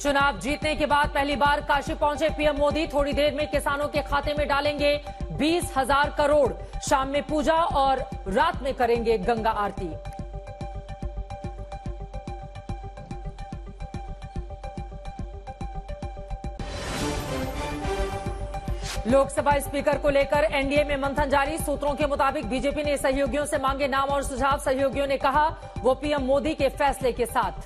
चुनाव जीतने के बाद पहली बार काशी पहुंचे पीएम मोदी। थोड़ी देर में किसानों के खाते में डालेंगे 20,000 करोड़। शाम में पूजा और रात में करेंगे गंगा आरती। लोकसभा स्पीकर को लेकर एनडीए में मंथन जारी। सूत्रों के मुताबिक बीजेपी ने सहयोगियों से मांगे नाम और सुझाव। सहयोगियों ने कहा वो पीएम मोदी के फैसले के साथ।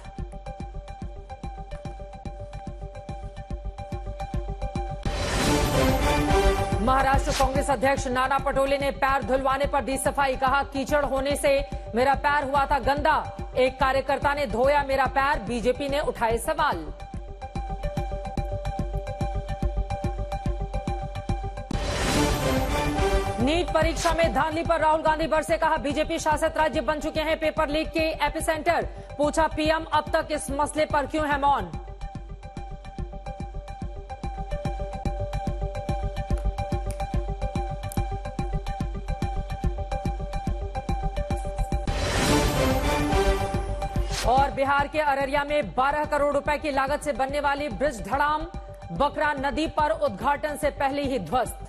महाराष्ट्र कांग्रेस अध्यक्ष नाना पटोले ने पैर धुलवाने पर दी सफाई। कहा कीचड़ होने से मेरा पैर हुआ था गंदा। एक कार्यकर्ता ने धोया मेरा पैर। बीजेपी ने उठाए सवाल। नीट परीक्षा में धांधली पर राहुल गांधी बरसे। कहा बीजेपी शासित राज्य बन चुके हैं पेपर लीक के एपिसेंटर। पूछा पीएम अब तक इस मसले पर क्यों है मौन। और बिहार के अररिया में 12 करोड़ रुपए की लागत से बनने वाली ब्रिज धड़ाम बकरा नदी पर उद्घाटन से पहले ही ध्वस्त।